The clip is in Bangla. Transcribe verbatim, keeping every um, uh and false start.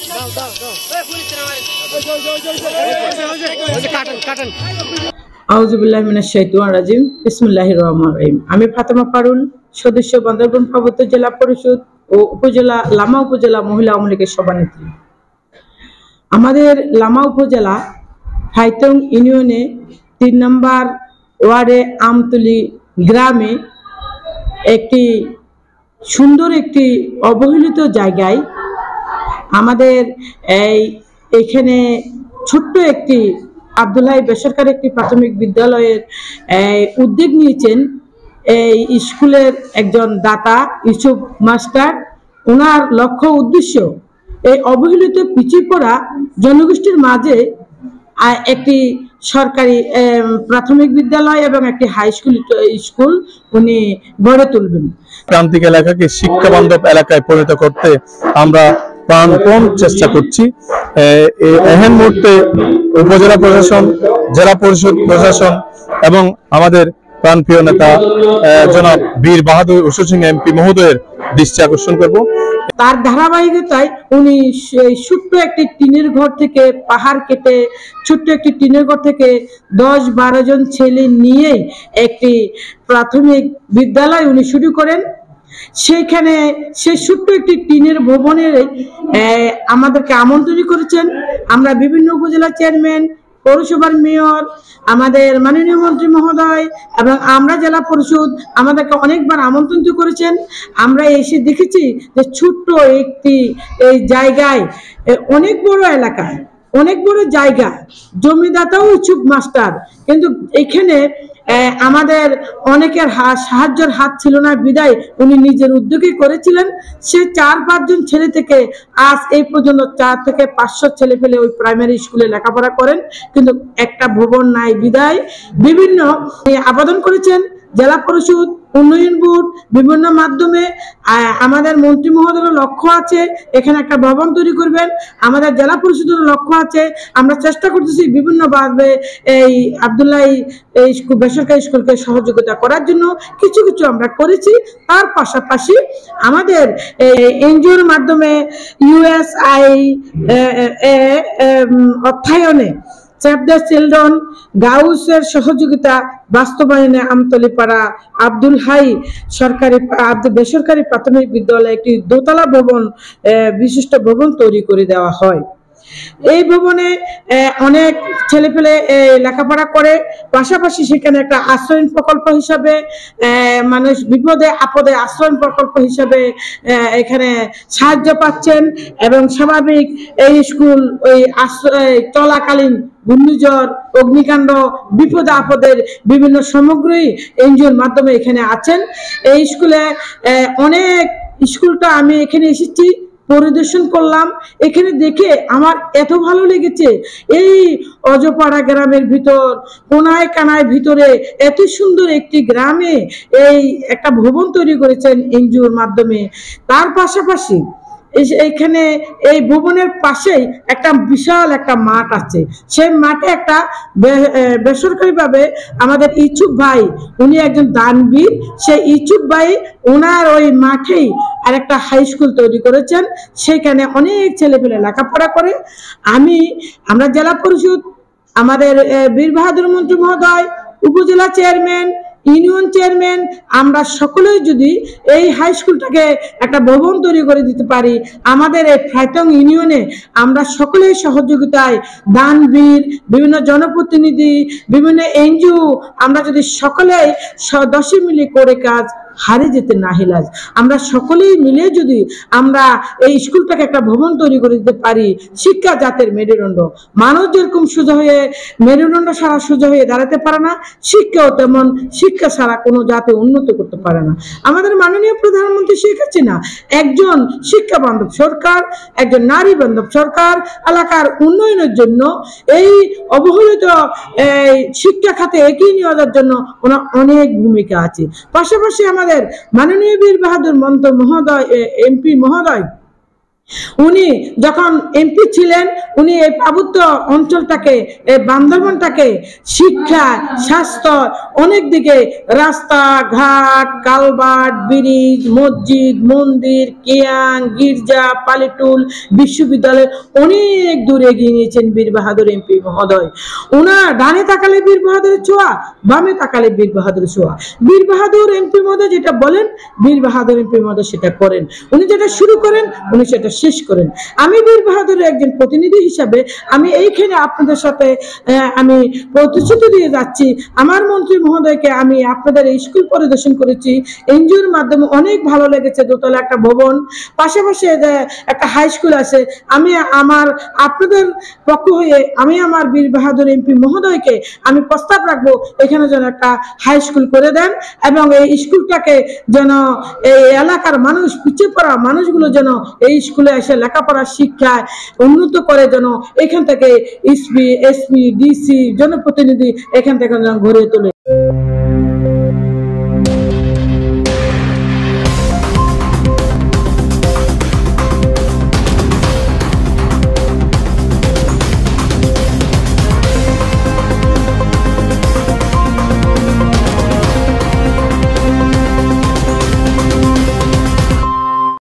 আউযুবিল্লাহি মিনাশ শাইতানির রাজিম। বিসমিল্লাহির রহমানির রহিম। আমি ফাতেমা পারুল, সদস্য বান্দরবান পার্বত্য জেলা পরিষদ ও উপজেলা লামা উপজেলা মহিলা আওয়ামী লীগের সভানেত্রী। আমাদের লামা উপজেলা ফাইতং ইউনিয়নে তিন নম্বর ওয়ার্ডে আমতলি গ্রামে একটি সুন্দর একটি অবহেলিত জায়গায় আমাদের এই এখানে ছোট্ট একটি আব্দুল্লাহ বেসরকারি একটি প্রাথমিক বিদ্যালয়ের উদ্যোগ নিয়েছেন এই স্কুলের একজন দাতা ইউসুফ মাস্টার। ওনার লক্ষ্য উদ্দেশ্য এই অবহেলিত পিছিয়ে পড়া জনগোষ্ঠীর মাঝে একটি সরকারি প্রাথমিক বিদ্যালয় এবং একটি হাই স্কুল স্কুল উনি গড়ে তুলবেন। প্রান্তিক এলাকাকে শিক্ষা বান্ধব এলাকায় পরিণত করতে আমরা প্রাণপণ চেষ্টা করছি। এই মুহূর্তে উপজেলা প্রশাসন, জেলা পরিষদ প্রশাসন এবং আমাদের প্রাণপ্রিয় নেতা জনাব বীর বাহাদুর উষু সিং এমপি মহোদয়ের দৃষ্টি আকর্ষণ করব। তার ধারাবাহিকতায় উনি ছোট্ট একটি টিনের ঘর থেকে পাহাড় কেটে ছোট্ট একটি টিনের ঘর থেকে দশ বারো জন ছেলে নিয়ে একটি প্রাথমিক বিদ্যালয় উনি শুরু করেন। সেখানে সেই ছোট্ট একটি টিনের ভবনের আমাদেরকে আমন্ত্রণ করেছেন। আমরা বিভিন্ন উপজেলা চেয়ারম্যান, পৌরসভার মেয়র, আমাদের মাননীয় মন্ত্রী মহোদয় এবং আমরা জেলা পরিষদ আমাদেরকে অনেকবার আমন্ত্রণ করেছেন। আমরা এসে দেখেছি যে ছোট্ট একটি এই জায়গায় অনেক বড় এলাকায় অনেক বড় জায়গা, জমিদাতাও ইচ্ছুক মাস্টার, কিন্তু এখানে আমাদের অনেকের সাহায্যের হাত ছিল না বিদায় উনি নিজের উদ্যোগে করেছিলেন। সে চার পাঁচজন ছেলে থেকে আজ এই পর্যন্ত চার থেকে পাঁচশো ছেলে পেলে ওই প্রাইমারি স্কুলে লেখাপড়া করেন, কিন্তু একটা ভবন নাই বিদায় বিভিন্ন আবেদন করেছেন জেলা পরিষদ, উন্নয়ন বোর্ড, বিভিন্ন মাধ্যমে। আমাদের মন্ত্রী মহোদয়ের লক্ষ্য আছে এখানে একটা ভবন তৈরি করবেন। আমাদের জেলা পরিষদের লক্ষ্য আছে, আমরা চেষ্টা করতেছি বিভিন্নভাবে এই আব্দুল্লাহ এই বেসরকারি স্কুলকে সহযোগিতা করার জন্য কিছু কিছু আমরা করেছি। তার পাশাপাশি আমাদের এনজিওর মাধ্যমে ইউএসআই অর্থায়নে সেভ দ্য চিলড্রেন গাউসের সহযোগিতা বাস্তবায়নে আমতলিপাড়া আব্দুল হাই সরকারি বেসরকারি প্রাথমিক বিদ্যালয়ে একটি দোতলা ভবন বিশিষ্ট ভবন তৈরি করে দেওয়া হয়। এই ভবনে অনেক ছেলেপেলে লেখাপড়া করে, পাশাপাশি সেখানে একটা আশ্রয়ণ প্রকল্প হিসাবে মানুষ বিপদে আপদে আশ্রয়ণ প্রকল্প হিসাবে এখানে সাহায্য পাচ্ছেন এবং স্বাভাবিক এই স্কুল ওই আশ্রয় চলাকালীন ঘূর্ণিঝড়, অগ্নিকাণ্ড, বিপদ আপদের বিভিন্ন সামগ্রী এনজিওর মাধ্যমে এখানে আছেন। এই স্কুলে অনেক স্কুলটা আমি এখানে এসেছি, পরিদর্শন করলাম, এখানে দেখে আমার এত ভালো লেগেছে। এই অজপাড়া গ্রামের ভিতর কোনায় কানায় ভিতরে এত সুন্দর একটি গ্রামে এই একটা ভবন তৈরি করেছেন এনজিওর মাধ্যমে। তার পাশাপাশি এখানে এই ভবনের পাশেই একটা বিশাল একটা মাঠ আছে। সেই মাঠে একটা বেসরকারি ভাবে আমাদের ইচ্ছুক ভাই, উনি একজন দানবীর, সেই ইচ্ছুক ভাই ওনার ওই মাঠেই আর একটা হাই স্কুল তৈরি করেছেন। সেখানে অনেক ছেলেপেলে লেখাপড়া করে। আমি আমরা জেলা পরিষদ, আমাদের বীর বাহাদুর মন্ত্রী মহোদয়, উপজেলা চেয়ারম্যান, ইউনিয়ন চেয়ারম্যান, আমরা সকলেই যদি এই হাই স্কুলটাকে একটা ভবন তৈরি করে দিতে পারি, আমাদের এই ফাইতং ইউনিয়নে আমরা সকলেই সহযোগিতায় দানবীর, বিভিন্ন জনপ্রতিনিধি, বিভিন্ন এনজিও, আমরা যদি সকলেই সদস্য মিলে করে কাজ হারে যেতে না হিলাজ, আমরা সকলেই মিলে যদি আমরা এই স্কুলটাকে একটা ভবন তৈরি করে দিতে পারি, শিক্ষা জাতের মেরুদণ্ড। মানুষ যেরকম সোজা হয়ে মেরুদণ্ড সারা সোজা হয়ে দাঁড়াতে পারে না, শিক্ষাও তেমন শিক্ষা ছাড়া কোনো জাতি উন্নত করতে পারে না। আমাদের মাননীয় প্রধানমন্ত্রী শেখ হাসিনা একজন শিক্ষা বান্ধব সরকার, একজন নারী বান্ধব সরকার, এলাকার উন্নয়নের জন্য এই অবহেলিত শিক্ষা খাতে এগিয়ে নিয়ে যাওয়ার জন্য ওনার অনেক ভূমিকা আছে। পাশাপাশি আমাদের মাননীয় বীর বাহাদুর মন্ত্রী মহোদয় এমপি মহোদয় উনি যখন এমপি ছিলেন উনি এই পার্বত্য অঞ্চলটাকে এই বান্দরবানটাকে শিক্ষা স্বাস্থ্য অনেক দিকে রাস্তা ঘাট কালভার্ট ব্রিজ মসজিদ মন্দির কিয়াং গির্জা পালিটুল বিশ্ববিদ্যালয় অনেক দূর এগিয়ে নিয়েছেন বীর বাহাদুর এমপি মহোদয়। ওনার ডানে তাকালে বীর বাহাদুরের ছোঁয়া বামে তাকালে বীর বাহাদুরের ছোঁয়া। বীর বাহাদুর এমপি মহোদয় যেটা বলেন বীর বাহাদুর এমপি মহোদয় সেটা করেন। উনি যেটা শুরু করেন উনি সেটা শেষ করেন। আমি বীর বাহাদুরের একজন প্রতিনিধি হিসাবে আমি এইখানে আপনাদের সাথে আমি প্রতিশ্রুতি দিয়ে যাচ্ছি, আমার মন্ত্রী মহোদয়কে আমি আপনাদের এই স্কুল পরিদর্শন করেছি, এনজিওর মাধ্যমে অনেক ভালো লেগেছে। দোতলা একটা ভবন, পাশাপাশি একটা হাই স্কুল আছে। আমি আমার আপনাদের পক্ষ হয়ে আমি আমার বীর বাহাদুর এমপি মহোদয়কে আমি প্রস্তাব রাখবো এখানে যেন একটা হাই স্কুল করে দেন এবং এই স্কুলটাকে যেন এই এলাকার মানুষ পিছিয়ে পড়া মানুষগুলো যেন এই স্কুলে এসে লেখাপড়া শিক্ষায় উন্নত করে, যেন এখান থেকে এসপি এসপি ডিসি জনপ্রতিনিধি এখান থেকে যেন গড়ে তোলে।